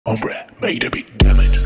Hombre, made a big damage.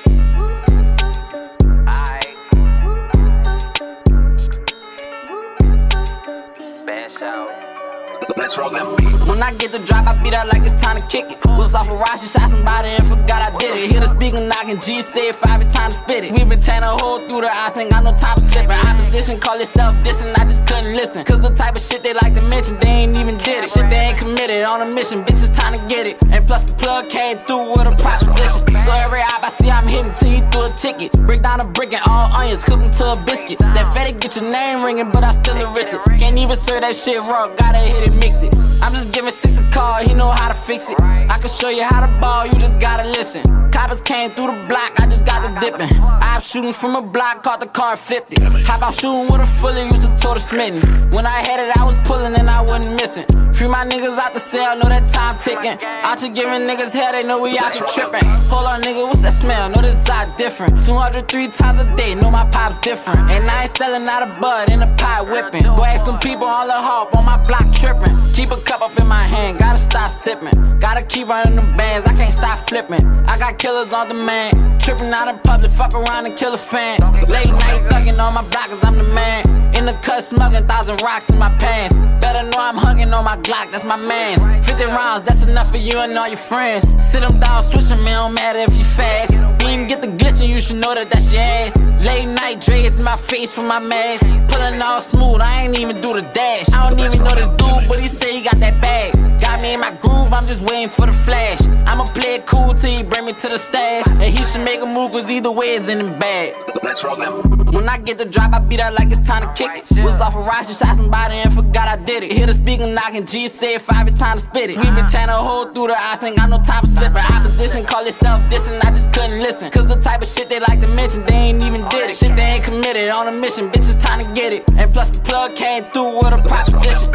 Bashout. Let's roll that beat. When I get the drop, I beat out like it's time to kick it. Was off a rock, she shot somebody and forgot I did it. Hear the speaker knocking, G said 5, it's time to spit it. We been tanning a hole through the eyes, ain't got no time for slipping. Opposition call itself dissing, I just couldn't listen. Cause the type of shit they like to mention, they ain't even did it. Shit they ain't committed, on a mission, bitches time to get it. And plus the plug came through with a proposition. So every op I see I'm hitting till he threw a ticket. Break down a brick and all onions, cook them to a biscuit. That fatty get your name ringing, but I still erase it. Can't even serve that shit raw, gotta hit it, mix it. I'm just giving 6 a call, he know how to fix it. I can show you how to ball, you just gotta listen. Coppers came through the block, I just got the dipping. I'm shooting from a block, caught the car and flipped it. How about shooting with a fully, used to total smitten. When I had it, I was pulling and I wasn't missing. Free my niggas out the cell, know that time ticking. Out here giving niggas hell, they know we out here tripping. Hold on nigga, what's that smell? Know this side different. 203 times a day, know my pop's different. And I ain't selling out a bud in the pot whipping. Go ask some people on the hop on my block tripping. Keep a cup up in my hand, gotta stop sipping. Gotta keep running them bands, I can't stop flipping. I got killers on demand, tripping out in public, fuck around and kill a fan. Late night thugging on my block cause I'm the man. In the cut smuggling 1,000 rocks in my pants. Better know I'm hugging on my Glock, that's my mans. 50 rounds, that's enough for you and all your friends. Sit them down, switch them, it don't matter if you fast. You even get the glitching, you should know that that's your ass. Late night dreads in my face from my mask. Pulling all smooth, I ain't even do the dash. I don't even know this dude, but he say he got that bag. Got me in my groove, I'm just waiting for the flash. I'ma play it cool till he bring me to the stash. And he should make a move cause either way it's in the bag. Let's roll that. When I get the drop, I beat out like it's time to kick it. Was off a rock, she shot somebody and forgot I did it. Hear the speaker knocking, G said 5, it's time to spit it. We been tanning a hole through the eyes, ain't got no time for slipping. Opposition call itself dissing, I just couldn't listen. Cause the type of shit they like to mention, they ain't even did it. Shit they ain't committed, on a mission, bitches time to get it. And plus the plug came through with a proposition.